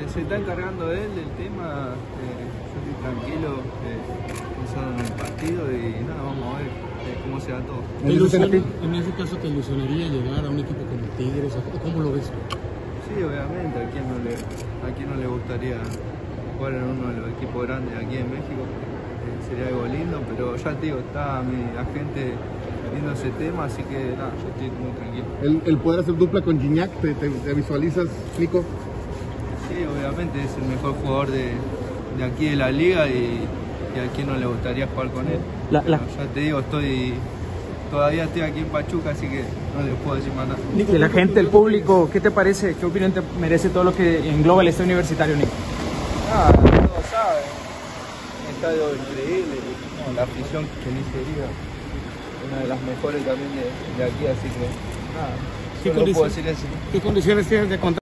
se está encargando él del tema, yo estoy tranquilo, pensando en el partido y nada, vamos a ver cómo se da todo. En ese caso, ¿te ilusionaría llegar a un equipo como Tigres? ¿Cómo lo ves? Sí, obviamente, a quién no le gustaría jugar en uno de los equipos grandes aquí en México. Sería algo lindo, pero ya te digo, está mi agente viendo ese tema, así que nada, yo estoy muy tranquilo. ¿El poder hacer dupla con Gignac, te visualizas, Nico? Sí, obviamente es el mejor jugador de aquí de la liga y a quién no le gustaría jugar con él. Bueno, ya te digo, todavía estoy aquí en Pachuca, así que no les puedo decir más nada. Nico, la gente, el público, ¿qué te parece? ¿Qué opinión te merece todo lo que engloba el estadio universitario, Nico? Todos saben, un estadio increíble, la afición que ni sería una de las mejores también de aquí, así que nada, solo puedo decir eso. ¿Qué condiciones tienes de contrato?